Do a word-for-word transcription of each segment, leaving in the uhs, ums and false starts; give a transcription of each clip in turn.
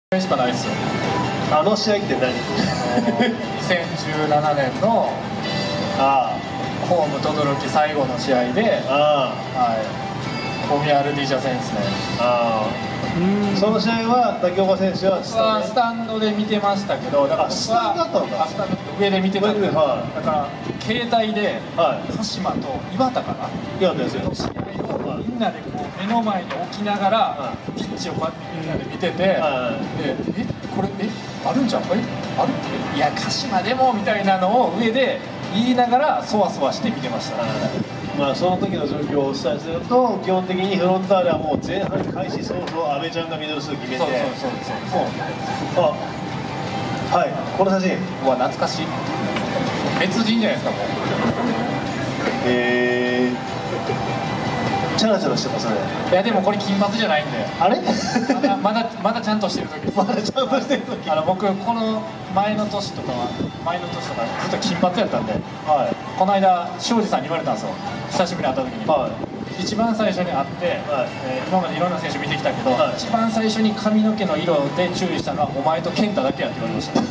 しかないですよ。 あの試合って何？ にせんじゅうななねんのあホーム轟最後の試合で、 あはい、オミアルディジャ戦ですね。 ああ、その試合は竹岡選手はスタンドスタンドで見てましたけど、だから僕はスタンドだったのかあスタンド上で見てたんで、 はい、 だから携帯ではい鹿島と岩田かな、 岩手ですよ。 の試合をみんなでこう目の前に置きながら、ピッチをこうやってみんなで見てて、でえこれえあるんじゃん、えあるっていや鹿島でもみたいなのを上で言いながらそわそわして見てました。 まあその時の状況をお伝えすると、基本的にフロンターレはもう前半開始早々阿部ちゃんがミドル数決めて、 そうそうそうそうあはいこの写真うわ懐かしい、別人じゃないですかもう。 えー、チャラチャラしてますね。 いやでもこれ金髪じゃないんで、 あれまだまだまだちゃんとしてる時です。 まだちゃんとしてる時あの僕この前の年とかは前の年とかずっと金髪やったんで、 はいこの間庄司さんに言われたんですよ、久しぶりに会った時に、 は一番最初に会って、 はいえー今までいろんな選手見てきたけど、 はい一番最初に髪の毛の色で注意したのはお前と健太だけやって言われましたい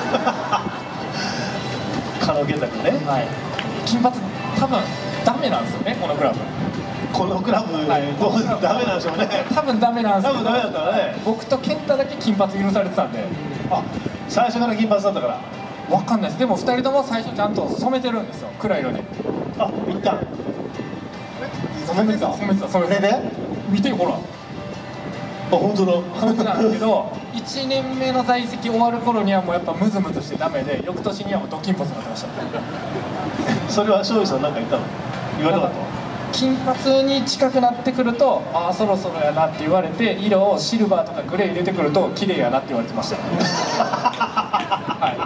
加納健太君ね。 はい金髪多分ダメなんですよねこのクラブ、 このクラブ、 はいどうダメなんでしょうね。 多分ダメなんですけど、 多分ダメだったらね。 僕と健太だけ金髪許されてたんで、 あ、最初から金髪だったから。 わかんないです。でもふたりとも最初ちゃんと染めてるんですよ、暗い色に。 あ、一旦染めてた染めてた染めてた。 でね見てほら、 あ、本当だ。 染めてたんですけどいちねんめの在籍終わる頃にはもうやっぱムズムズしてダメで、翌年にはもうド金髪になってました。 それは庄司さんなんか言ったの？言われなかったの？ 金髪に近くなってくると、ああそろそろやなって言われて、色をシルバーとかグレー入れてくると綺麗やなって言われてました。はい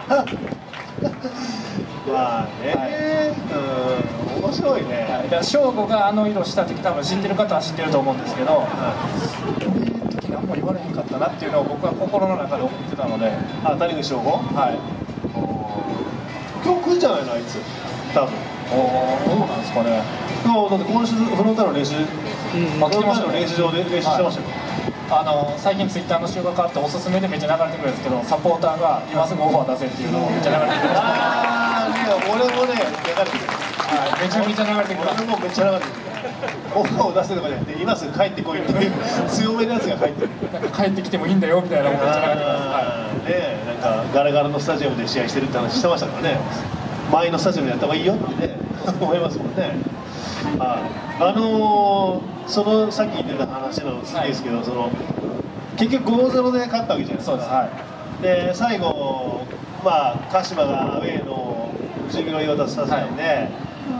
まあね、 はいうん、面白いね。 はい、だから省吾があの色した時多分知ってる方は知ってると思うんですけど、 は俺の時何も言われへんかったなっていうのを僕は心の中で思ってたので、 い、あ、谷口翔吾？ はい今日来るんじゃないのあいつ。多分。 おおどうなんですかね。 今日だって今週フロンターレの練習、 うんフロンターレの練習場で練習してましたよ。 あの最近ツイッターの集が変わっておすすめでめっちゃ流れてくるんですけど、サポーターが今すぐオファー出せっていうのをめっちゃ流れてくる。 ああ、ね、俺もね、流れてくる。 はい、めちゃめちゃ流れてくる。 俺もめっちゃ流れてくる。オファーを出せとかじゃなくて、今すぐ帰ってこいっていう強めのやつが入ってる。 なんか帰ってきてもいいんだよみたいなのもめっちゃ流れてくる。はねえ、なんかガラガラのスタジアムで試合してるって話してましたからね。前のスタジアムでやった方がいいよってね思いますもんね。あ、あのー、そのさっき言ってた話の次ですけど、はい、その結局 ごたいゼロ で勝ったわけじゃないですか。 そうです、はい、 で最後、まあ、鹿島がアウェーのじゅうびょう岩田スタジアムで、はい、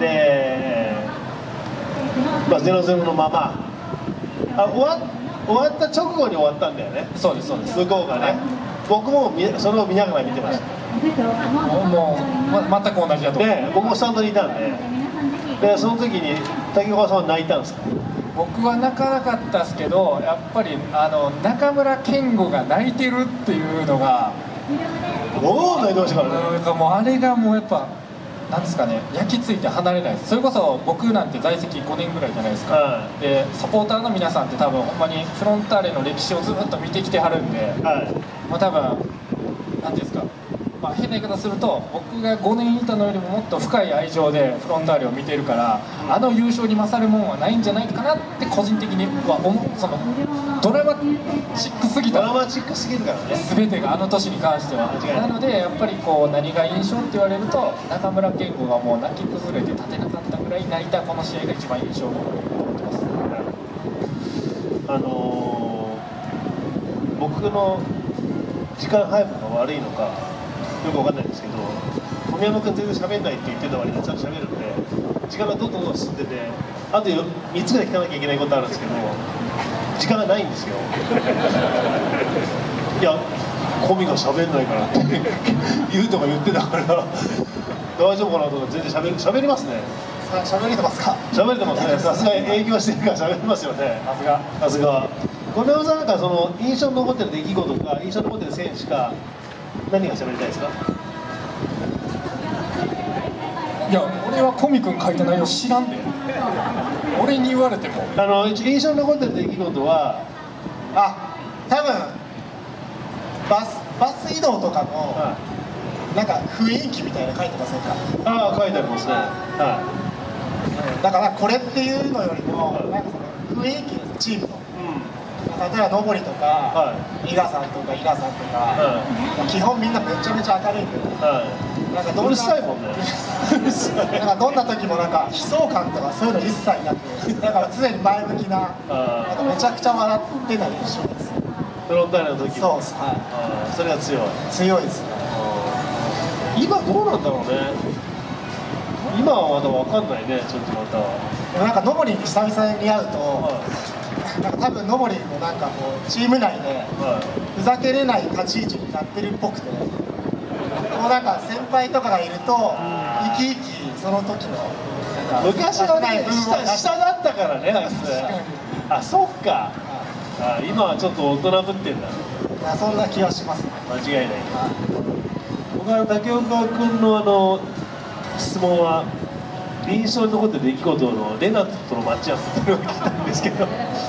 で、まあ、ゼロゼロのままあ終わ終わった直後に終わったんだよね。 そうですそうです。 向こうがね、はい、僕もそれを見ながら見てました。 もう、ま、全く同じだと思う。 で僕もスタンドにいたんで、でその時に竹岡さんは泣いたんですか？ 僕は泣かなかったですけど、やっぱりあの中村健吾が泣いてるっていうのが、 おお泣いてましたからね。 なんかもうあれがもうやっぱなんですかね、焼き付いて離れないです。それこそ僕なんて在籍ごねんぐらいじゃないですか、はい、でサポーターの皆さんって多分ほんまにフロンターレの歴史をずっと見てきてはるんで、はい、まあ多分なんていうんですか、まあ、変な言い方すると僕がごねんいたのよりももっと深い愛情でフロンターレを見てるから、うん、あの優勝に勝るもんはないんじゃないかなって個人的には思う。そのドラマチックすぎた、 ドラマチックすぎるからね、 全てがあの年に関しては。なのでやっぱりこう何が印象って言われると、中村健吾がもう泣き崩れて立てなかったぐらい泣いたこの試合が一番印象に残ってます。 あのー、僕の時間配分が悪いのかよくわかんないんですけど、富山君全然喋んないって言ってた割にちゃんと喋るんで、時間がどんどんどん進んでて、あとみっつぐらい聞かなきゃいけないことあるんですけど、時間がないんですよ。いや、コミが喋んないからって言うとか言ってたから大丈夫かなと思って全然喋る喋りますね。 喋れてますか？ 喋れてますね。さすが営業してるから喋りますよね。さすがさすが。小宮山さんなんかその印象に残ってる出来事か印象に残ってる選手か何が喋りたいですか？ いや、俺はコミ君書いた内容知らんで、俺に言われても。 あの印象に残ってる出来事は、あ、多分バスバス移動とかの、はい、なんか雰囲気みたいなの書いてませんか？ ああ、書いてありますね。はい。 だからこれっていうのよりも、はい、なんかその雰囲気ですチームの。例えば登りとか、伊賀さんとか伊賀さんとか、はい、基本みんなめちゃめちゃ明るいんで、はい、なんかどんなうるさいもんね。なんかどんな時もなんか悲壮感とかそういうの一切なく、だから常に前向きな、なんかめちゃくちゃ笑ってた印象です。 フロンターレの時そうです。はい。 それが強い。 強いですね。 今どうなんだろうね。今はまだわかんないね。ちょっとまた。 でもなんか登りに久々に会うと。はいなんか多分登りもなんかこうチーム内でふざけれない立ち位置になってるっぽくて、もうなんか先輩とかがいると生き生きその時の昔はね下, 下だったからねあいつあそっかあ今はちょっと大人ぶってんだ。 いやそんな気はしますね。 間違いない。僕は竹岡君のあの質問は印象に残ってる出来事のレナートとのマッチアップっていうのを聞いたんですけど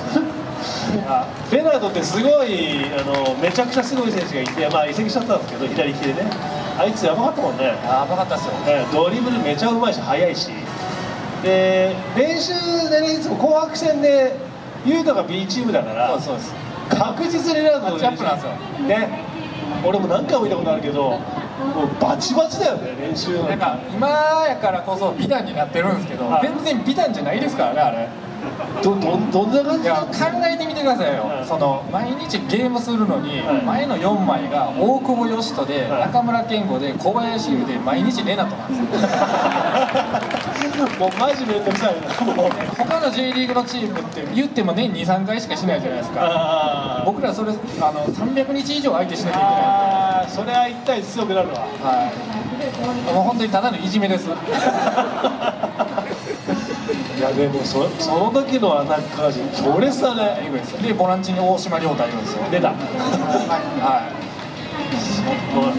レナートってすごいあのめちゃくちゃすごい選手がいて、まあ、移籍しちゃったんですけど左利きでねあいつやばかったもんね。 やばかったっすよ、 ね、ドリブルめちゃうまいし速いしで練習でねいつも紅白戦でユータが B チームだからそうです確実にレナートのマッチアップなんですよね。俺も何回も見たことあるけどもうバチバチだよね練習の。 なんか今やからこそ美談になってるんですけど、はい、全然美談じゃないですからねあれ。 どどどんな感じ？ いや考えてみてくださいよ、はい、その毎日ゲームするのに、はい、前のよんまいが大久保嘉人で、はい、中村健吾で小林優で毎日レナトなんですよもうマジめんどくさいな他の J リーグのチームって言っても年にさんかいしかしないじゃないですか。僕らそれあのさんびゃくにち以上相手しなきゃいけないんで。 それは一体強くなるわ。 はいもう本当にただのいじめですいやでも そ, その時のアタッカー陣強烈だね。 でボランチに大島亮太いるんですよ。 出たはい、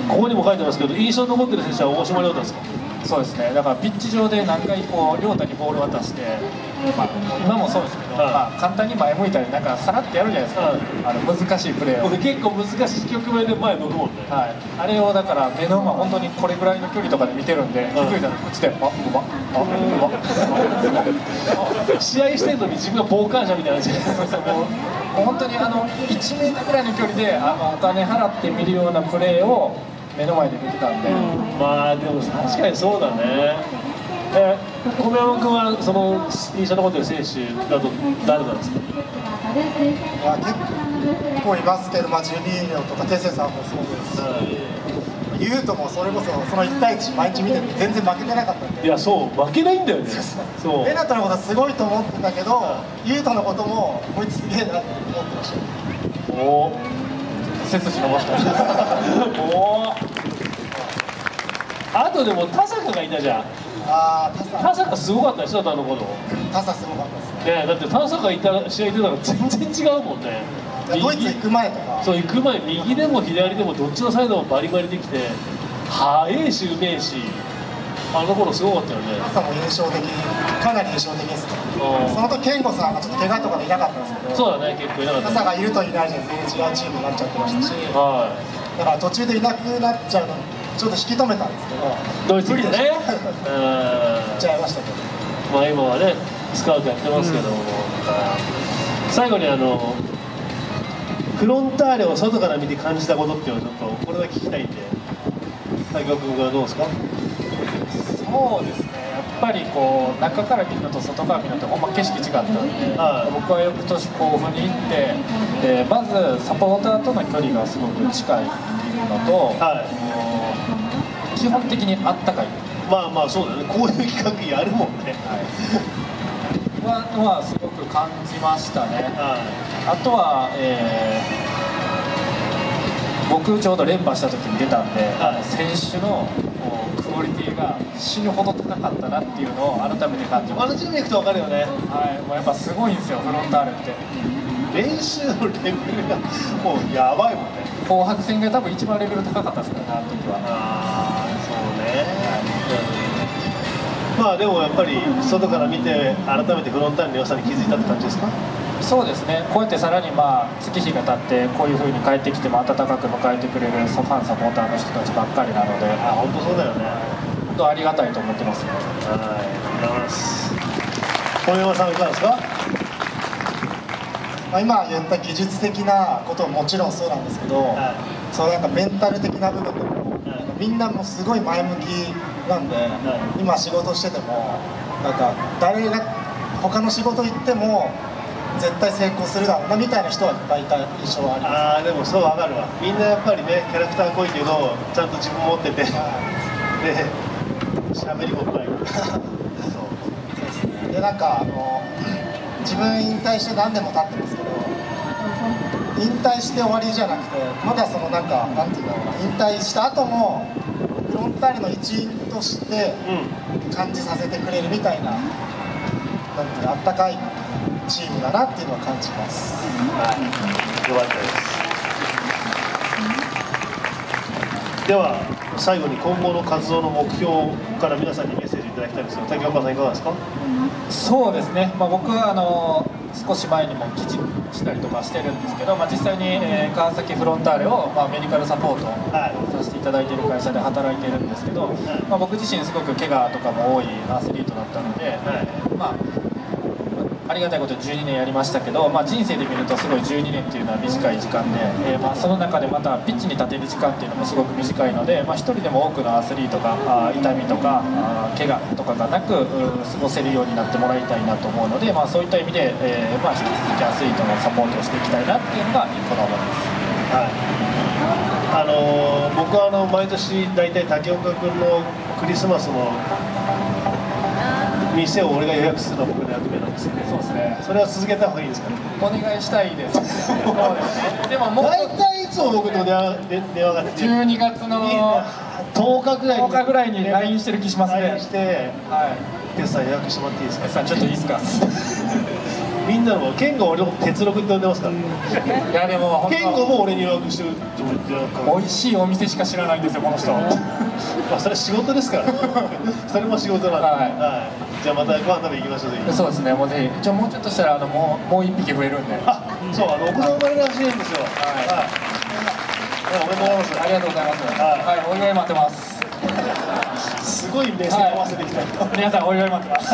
ここにも書いてますけど印象に残ってる選手は大島亮太ですか？ そうですね。だからピッチ上で何回こう亮太にボール渡して、まあ、今もそうですけど、はい、まあ、簡単に前向いたりなんかさらってやるじゃないですか、はい、あの難しいプレーを結構難しい局面で前向くもんね、 はい、あれをだから目の前本当にこれぐらいの距離とかで見てるんで、気づいたら口で「あうまっあうまっ」 試合してんのに自分が傍観者みたいな。 もう本当にあのいちメートルぐらいの距離であのお金払って見るようなプレーを目の前で見てたんで、うん、 まあでも確かにそうだね。え小宮山君はその印象に残ってる選手だと誰なんですか？ いや結構いますけど、まあ、ジュニーニョとかテセさんもそうですし、ユートもそれこそそのいち対いち毎日見てて全然負けてなかったんで。 いやそう負けないんだよね。 そうレナトのことはすごいと思ってたけど、ユートのこともこいつすげえなって思ってました。 おお背筋伸ばしたおおあとでも田坂がいたじゃん。 ああ、 田坂すごかったでしょ、あの頃。 田坂すごかったですね。 ね、だって田坂いた試合出たら全然違うもんね。 ドイツ行く前とか。 そう行く前、右でも左でもどっちのサイドもバリバリできて、速いしうめえし、あの頃すごかったよね。 田坂も印象的、かなり印象的ですね。その時健吾さんがちょっと怪我とかでいなかったんですけど。 そうだね、結構いなかった。 田坂いるといないじゃ全然違うチームになっちゃってましたし。はい。だから途中でいなくなっちゃうの。ちょっと引き止めたんですけど、 ドイツでね、 行っちゃいましたけど、 まあ今はね、スカウトやってますけども、うん、最後にあのフロンターレを外から見て感じたことっていうのをちょっとこれだけ聞きたいんで、滝川君はどうですか？ そうですね、やっぱりこう中から見るのと外から見るのとほんま景色違ったんで、はい、僕は翌年甲府に行って、でまずサポーターとの距離がすごく近いのと、はい、基本的にあったかい。 まあまあそうだね、こういう企画やるもんね。 はい、ははすごく感じましたね。はい、あとは、えー、僕ちょうど連覇した時に出たんで、はい、選手のクオリティが死ぬほど高かったなっていうのを改めて感じました。 あのチーム行くと分かるよね。 はい、もうやっぱすごいんですよ、フロンターレって。 練習のレベルがもうやばいもんね。 紅白戦が多分一番レベル高かったですからね、あの時は。 ああ、そうね。まあでもやっぱり外から見て改めてフロンターレの良さに気づいたって感じですか？ そうですね、こうやってさらにまあ月日が経ってこういう風に帰ってきても温かく迎えてくれるファンサポーターの人たちばっかりなので、 あ、本当そうだよね。 本当ありがたいと思ってます。 はい、ありがとうございます。小山さんいかがですか？ まあ今言った技術的なことももちろんそうなんですけど、はい、そうなんかメンタル的な部分でも、はい、みんなもすごい前向きなんで、はい、今仕事しててもなんか誰が他の仕事行っても絶対成功するだろうなみたいな人はいっぱいいた印象はあります。 ああ、でもそうわかるわ。みんなやっぱりね、キャラクター濃いけどちゃんと自分持ってて、はい、で喋りもうまい。そうですね。でなんかあの自分引退して何年も経ってますけど、引退して終わりじゃなくてまだそのなんかなんていうんだろうな、引退した後もフロンターレの一員として感じさせてくれるみたいな、なんていうの、あったかいチームだなっていうのは感じます。 はい、よかったです。では最後に今後の活動の目標から皆さんにメッセージいただきたいんですが、竹岡さんいかがですか？ そうですね、まあ、僕はあの少し前にも記事したりとかしてるんですけど、まあ、実際に、えー、川崎フロンターレを、まあ、メディカルサポートさせていただいている会社で働いているんですけど、はい、まあ、僕自身すごく怪我とかも多いアスリートだったので、はい、まあありがたいことにじゅうにねんやりましたけど、まあ、人生で見るとすごいじゅうにねんっていうのは短い時間で、えー、まあその中でまたピッチに立てる時間っていうのもすごく短いので、まあ、一人でも多くのアスリートがあ痛みとかあ怪我とかがなく過ごせるようになってもらいたいなと思うので、まあ、そういった意味で、えーまあ、引き続きアスリートのサポートをしていきたいなっていうのが一個の思いです。 はい、あのー、僕はあの毎年大体竹岡君のクリスマスの店を俺が予約するのは僕の役目なんですよね。そうですね。それは続けた方がいいですかね。 お願いしたいです。そうですね。でももう大体いつも僕の電話電話がじゅうにがつのとおかぐらいにとおかぐらいに ライン してる気しますね。 ライン して、はい。テスさん予約してもらっていいですか。 テスさんちょっといいですか。 みんなのケンゴ俺の鉄六って呼んでますから。 いやでもケンゴも俺に予約してるって言ってるから。 美味しいお店しか知らないんですよこの人。 まあそれ仕事ですから。それも仕事なんで。はい。はい、じゃあまたご飯食べ行きましょう。 そうですね。もうぜひ。じゃあもうちょっとしたらあのもうもう一匹増えるんで。 あ、そうあのお子さん生まれるらしいんですよ。はい。はい。おめでとうございます。 ありがとうございます。はい。はい、お祝い待ってます。 すごい目線合わせてきた。 皆さんお祝い待ってます。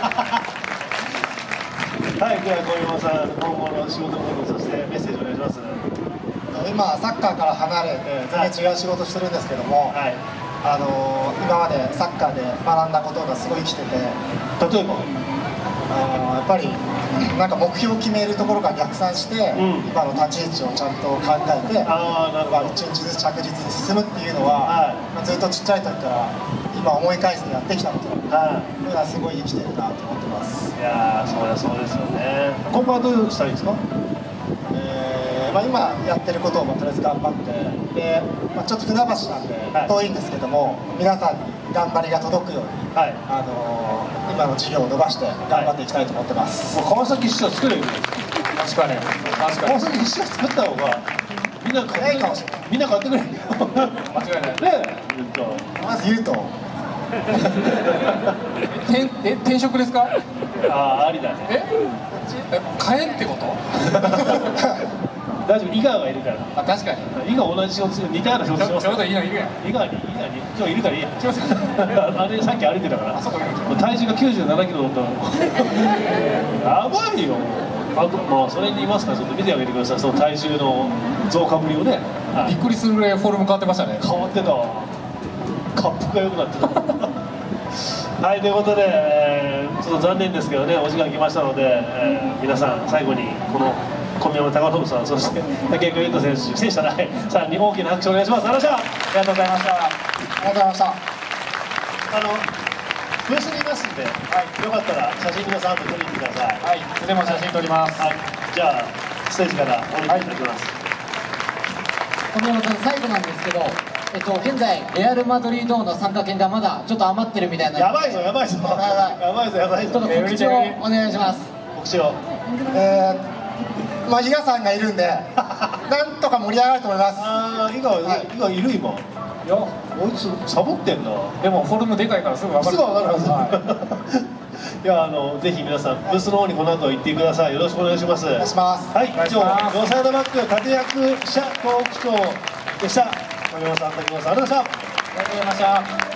はい、では小山さん、今後の仕事のこと、そしてメッセージお願いします。 今サッカーから離れて全然違う仕事してるんですけども、はい、あのー、今までサッカーで学んだことがすごい生きてて、 例えばあのー、やっぱりなんか目標を決めるところから逆算して、うん、今の立ち位置をちゃんと考えて、あー、なるほど、一日ずつ着実に進むっていうのは、はい、まあ、ずっとちっちゃい時から今思い返してやってきたので、はい、それはすごい生きてるなと思ってます。 いやー、そうだそうですよね。今後はどうしたらいいですか？ えーまあ、今やってることをまあとりあえず頑張ってで、まあ、ちょっと船橋なんで遠いんですけども、はい、皆さんに頑張りが届くように、はい、あのー、今の事業を伸ばして頑張っていきたいと思ってます。 はい、もう川崎支社作れる。 確かに確かに川崎支社作った方がみんな買ってくれる。みんな買ってくれる。 間違いないね。 まず言うと転え転職ですか？ ああ、ありだね。 ええ買えってこと？ 大丈夫、伊賀がいるから。 あ、確かに伊賀同じ仕事する、似たような仕事します。 ちょうどいいのいるやん。 伊賀に伊賀に今日いるからいい。あれさっき歩いてたから。 あそこいる。 体重がきゅうじゅうななキロだったの。やばいよ。あとまあそれにいますからちょっと見てあげてください。その体重の増加ぶりをね。 びっくりするぐらいフォルム変わってましたね。 変わってたわ。滑腹が良くなってた。はい、ということで、えー、ちょっと残念ですけどね、お時間来ましたので、えー、皆さん最後にこの小宮山貴信さん、そして竹岡優斗選手、選手じゃないさんに大きな拍手をお願いします。ありがとうございました。 ありがとうございました。あのブースにいますんで、はい、よかったら写真皆さんと撮りに行ってください。 はい、いつでも写真撮ります。 はい、じゃあステージからお願いいたします。 小宮山さん、最後なんですけど、えっと、現在レアル・マドリードの参加券がまだちょっと余ってるみたいな。 やばいぞやばいぞやばいぞやばいぞ。 ちょっと告知をお願いします。 告知を。 えー、まあ伊賀さんがいるんでなんとか盛り上がると思います。 ああ、伊賀、伊賀いる今。いや、こいつサボってんな。 でもフォルムでかいからすぐ分かる。 すぐ分かるはず。 いや、あのぜひ皆さんブースの方にこの後行ってください。よろしくお願いします。 お願いします。 はい、以上両サイドバック立役者トークショーでした。富山さん、滝本さん、ありがとうございました。 ありがとうございました。